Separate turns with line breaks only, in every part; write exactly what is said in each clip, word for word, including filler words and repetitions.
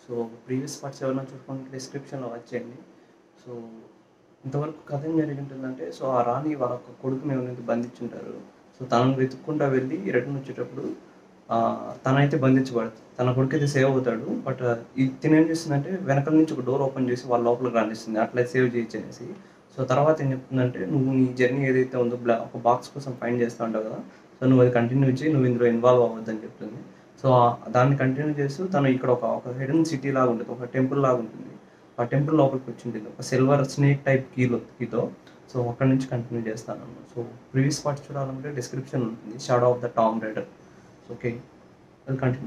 So previous parts ఎవరైనా చూసుకుంటే డిస్క్రిప్షన్లో వచ్చేయండి. సో ఇంతవరకు కథ ఏం జరిగింటుందంటే, సో ఆ రాణి వాళ్ళ కొడుకుని ఎవరైతే బంధించుంటారు, సో తనను వెతుక్కుంటా వెళ్ళి రిటర్న్ వచ్చేటప్పుడు తనైతే బంధించబడుతుంది. తన కొడుకు అయితే సేవ్ అవుతాడు. బట్ ఈ తిన ఏం చేస్తుందంటే వెనకాల నుంచి ఒక డోర్ ఓపెన్ చేసి వాళ్ళ లోపలికి రానిస్తుంది, అట్లా సేవ్ చేయొచ్చేసి. సో తర్వాత ఏం చెప్తుందంటే, నువ్వు నీ జర్నీ ఏదైతే ఉందో బ్లా ఒక బాక్స్ కోసం ఫైండ్ చేస్తూ ఉంటావు కదా, సో నువ్వు అది కంటిన్యూ చేయి, నువ్వు ఇందులో ఇన్వాల్వ్ అవ్వద్దని చెప్తుంది. సో దాన్ని కంటిన్యూ చేస్తూ తను ఇక్కడ ఒక ఒక హిడెన్ సిటీ లాగా ఉంటుంది, ఒక టెంపుల్ లాగా ఉంటుంది. ఆ టెంపుల్ లోపలికి వచ్చింటుంది ఒక సిల్వర్ స్నేక్ టైప్ కీలో కీతో. సో అక్కడ నుంచి కంటిన్యూ చేస్తాను. సో ప్రీవియస్ పార్ట్స్ చూడాలంటే డిస్క్రిప్షన్ ఉంటుంది, Shadow of the Tomb Raider. Okay, will continue.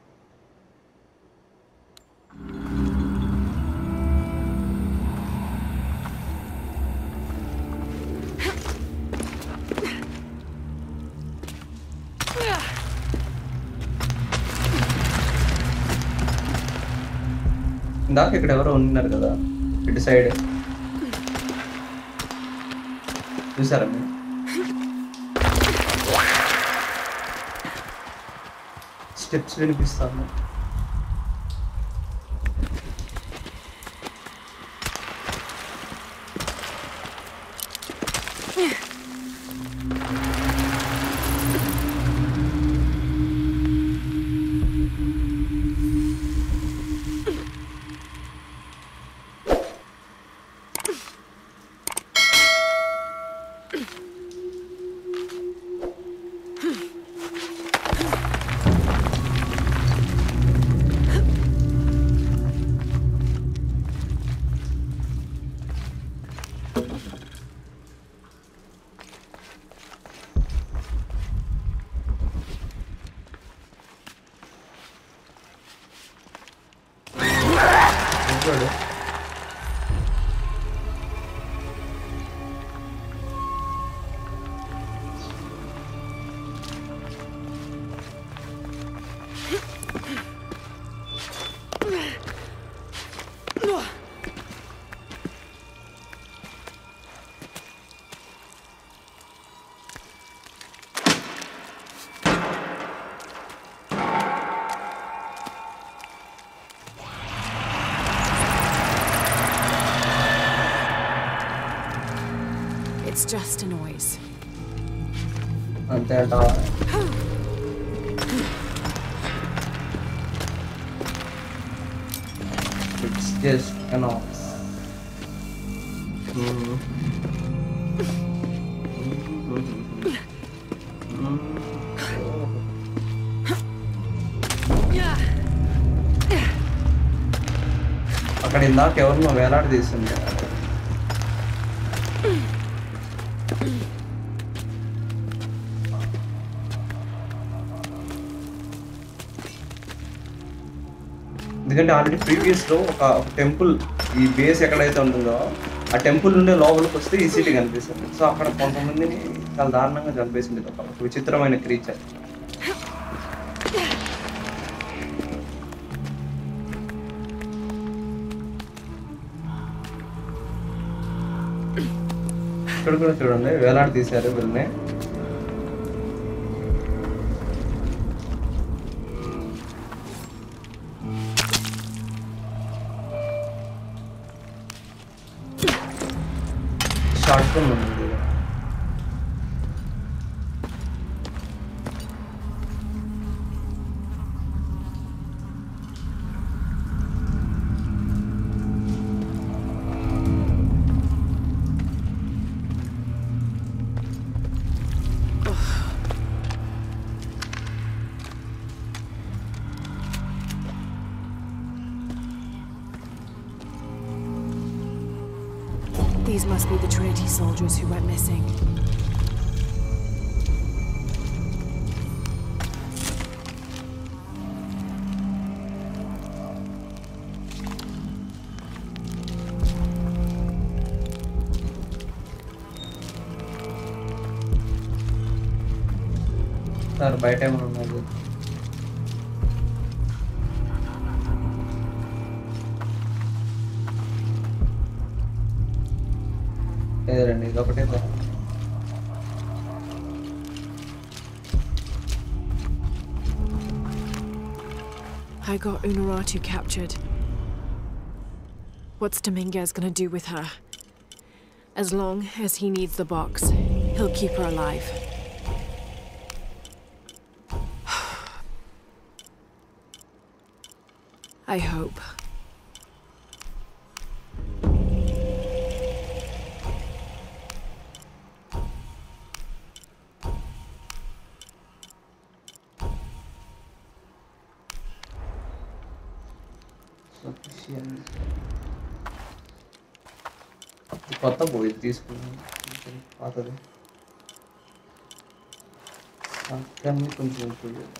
ఇందాక ఇక్కడ ఎవరో ఉన్నారు కదా ఇటు సైడ్, చూసారా మీరు? స్టెప్స్ వినిపిస్తాను.
It's just a noise.
అంతే అంట. It's just a noise. Mm. అక్కడ ఇందాక ఎవరినో వేలాడి తీసింది. ఎందుకంటే ఆల్రెడీ ప్రీవియస్లో ఒక టెంపుల్, ఈ బేస్ ఎక్కడైతే ఉంటుందో ఆ టెంపుల్ నుండి లోపలికి వస్తే ఈ సిటీ కనిపిస్తుంది. సో అక్కడ కొంతమందిని చాలా దారుణంగా చంపేసింది ఒక విచిత్రమైన క్రీచర్. ఇక్కడ కూడా చూడండి వేలాడి తీశారు వీళ్ళని. షార్ట్ ఫిల్మ్ ఉంది.
These must be the Trinity soldiers who went missing.
Sir బయట ఏమైనా ఉన్నది? లేదండి, ఇది ఒకటే sir.
I got Unuratu captured. What's Dominguez gonna do with her? As long as he needs the box, he'll keep her alive. I hope.
Sufficient. కొత్త పోయి తీసుకున్నాను పాతది అన్నీ కొంచెం ఇంప్రూవ్ చేద్దాం.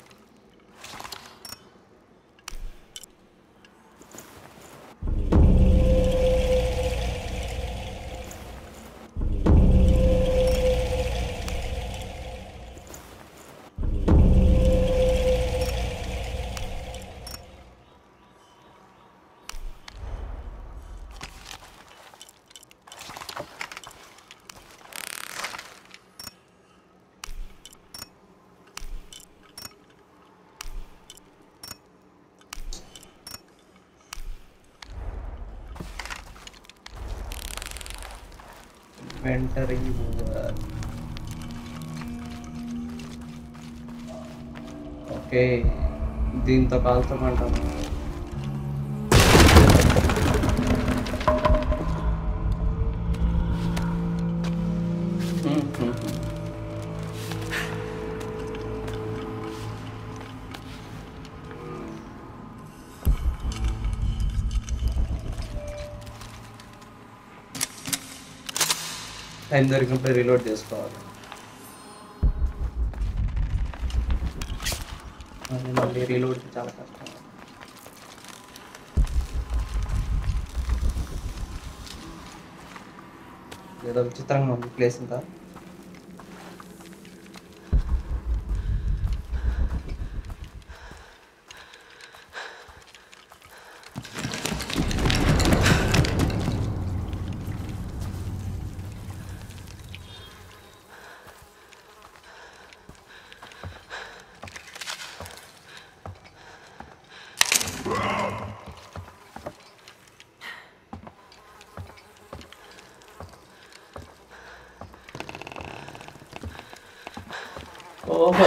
Inventory over. Okay, దీంతో కాల్చమంటాను. టైం దొరికినప్పుడు రీలోడ్ చేసుకోవాలి. మళ్ళీ రీలోడ్ చాలా కష్టం. ఏదో విచిత్రంగా ఉంది ప్లేస్ అంతా. ఓహో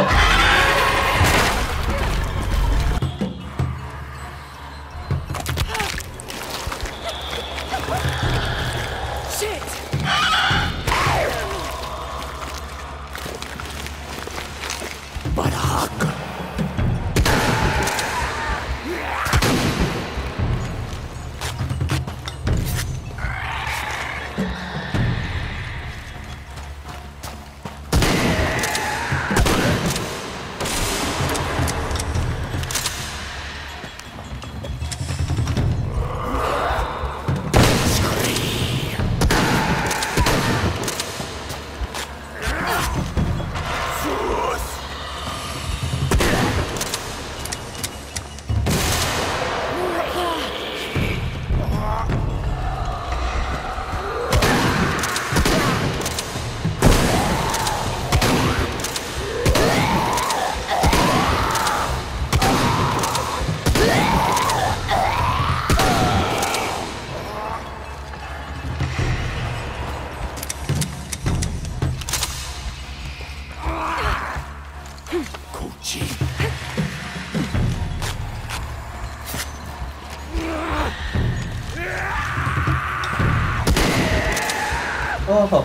ఓహో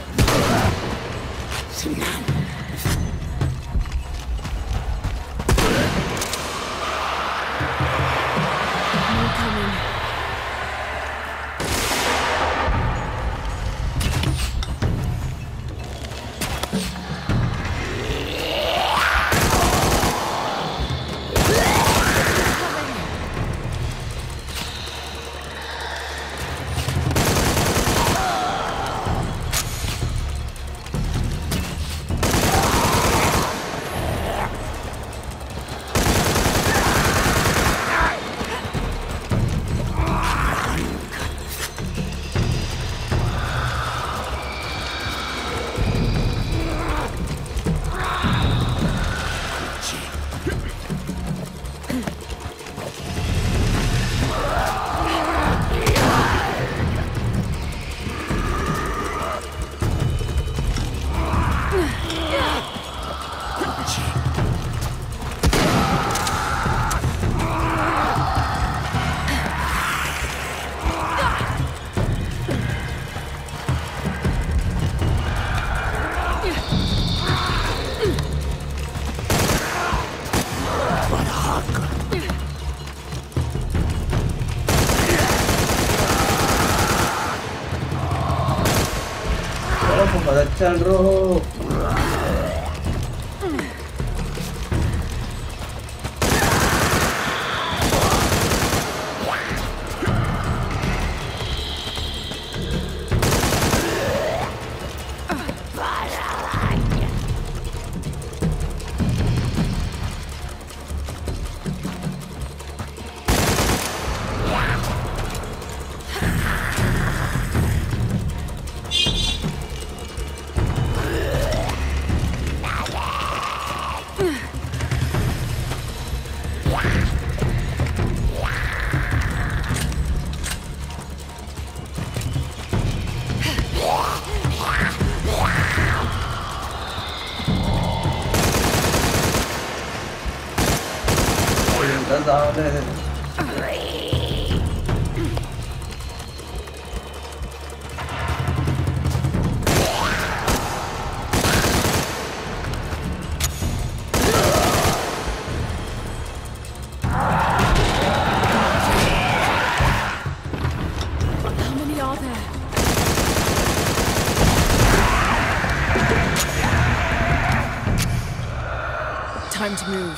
వచ్చాను.
Time to move.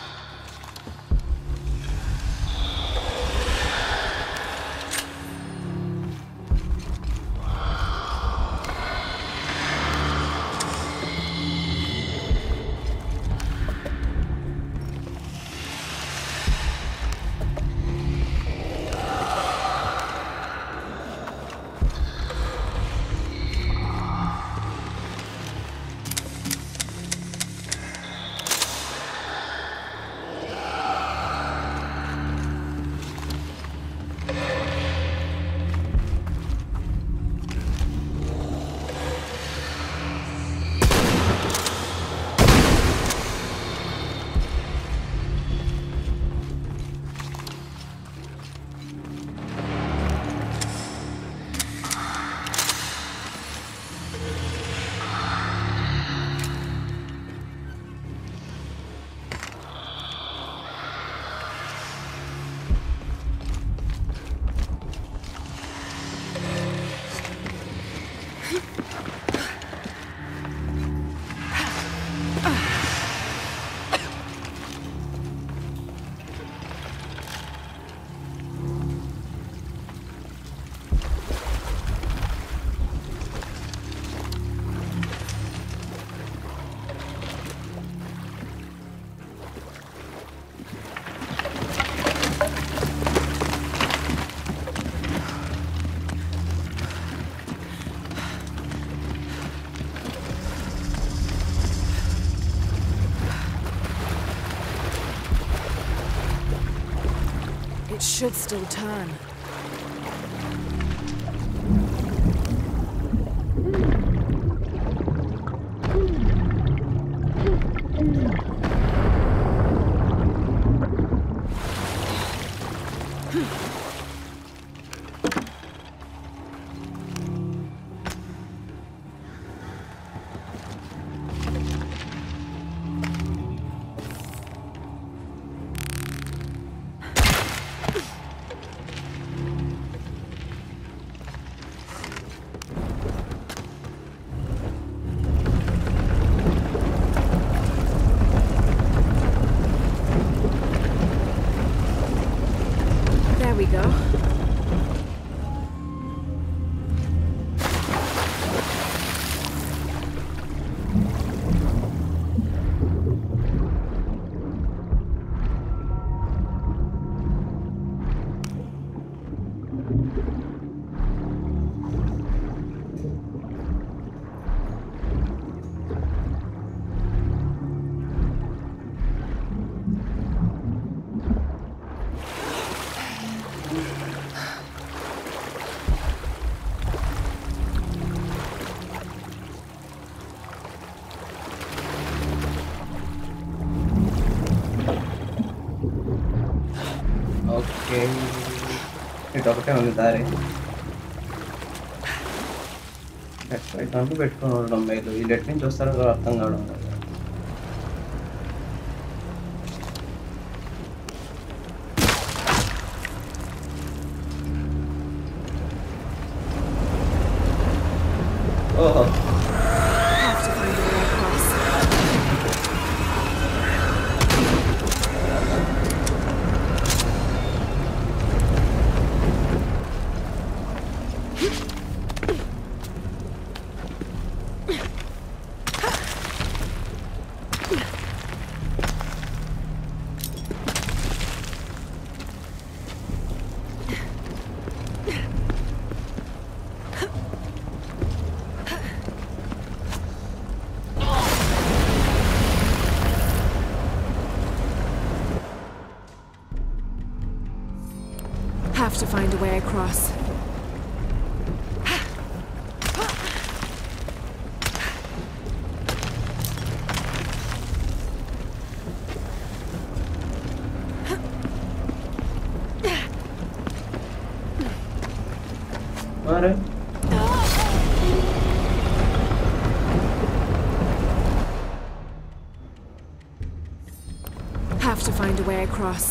It should still turn. There we go.
Okay, ఇటు ఒకటే ఉంది దారి. ఇటు అంటూ పెట్టుకుని ఉండడం మేలు. ఈ లెట్ నుంచి వస్తారో అర్థం కావడం కదా. ఓహో
Have to find a way across. Have to find a way across.
అరే
Have to find a way across.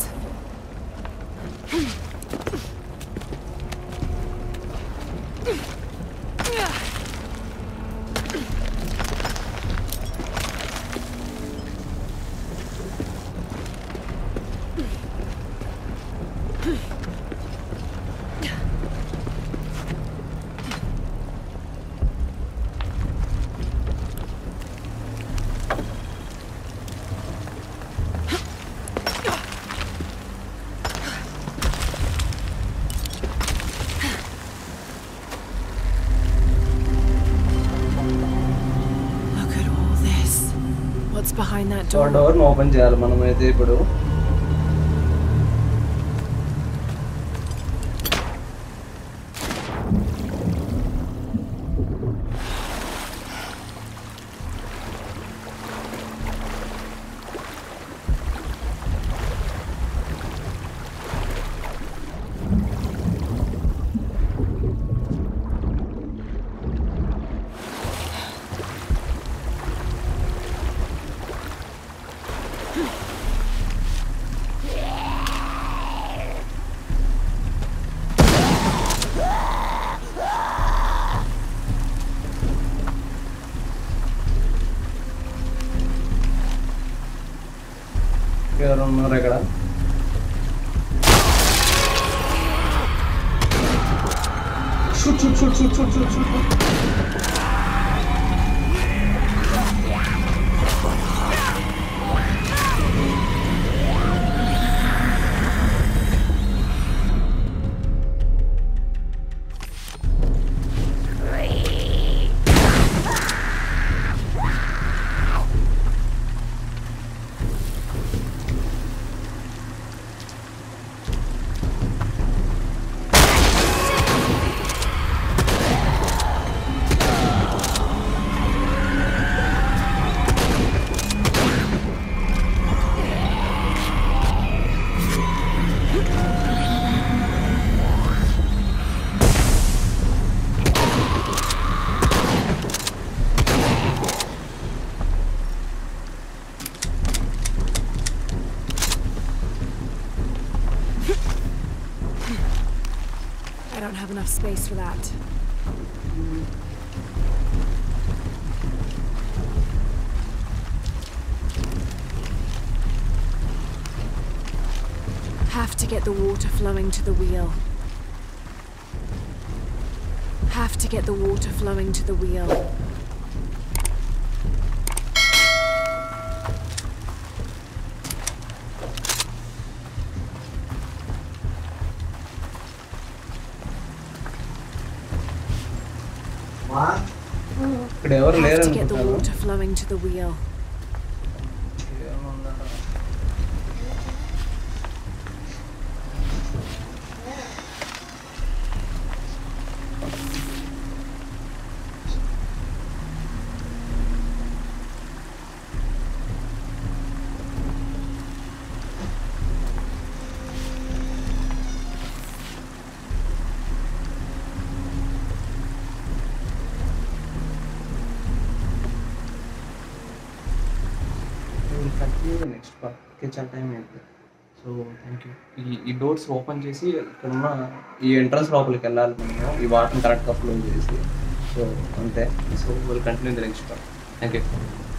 Look at all this. What's behind that
so
door?
డోర్ని ఓపెన్ చేయాలి మనమైతే ఇప్పుడు ఎవరు ఉన్నారు ఇక్కడ shoot shoot shoot shoot shoot shoot shoot
I don't have enough space for that. Have to get the water flowing to the wheel. Have to get the water flowing to the wheel.
ఇక్కడ ఎవరు
Have
లేరు
to get the
అనుకుంటాను
water flowing to the wheel.
ఏమన్నారా? Next part okay చాలా time అయింది so thank you ఈ ఈ doors open చేసి ఇక్కడ ఉన్న ఈ ఎంట్రన్స్ లోపలికి వెళ్ళాలి మేము ఈ వాటర్ని కరెక్ట్గా ఫ్లో చేసి సో అంతే. So will continue the next part. Thank you.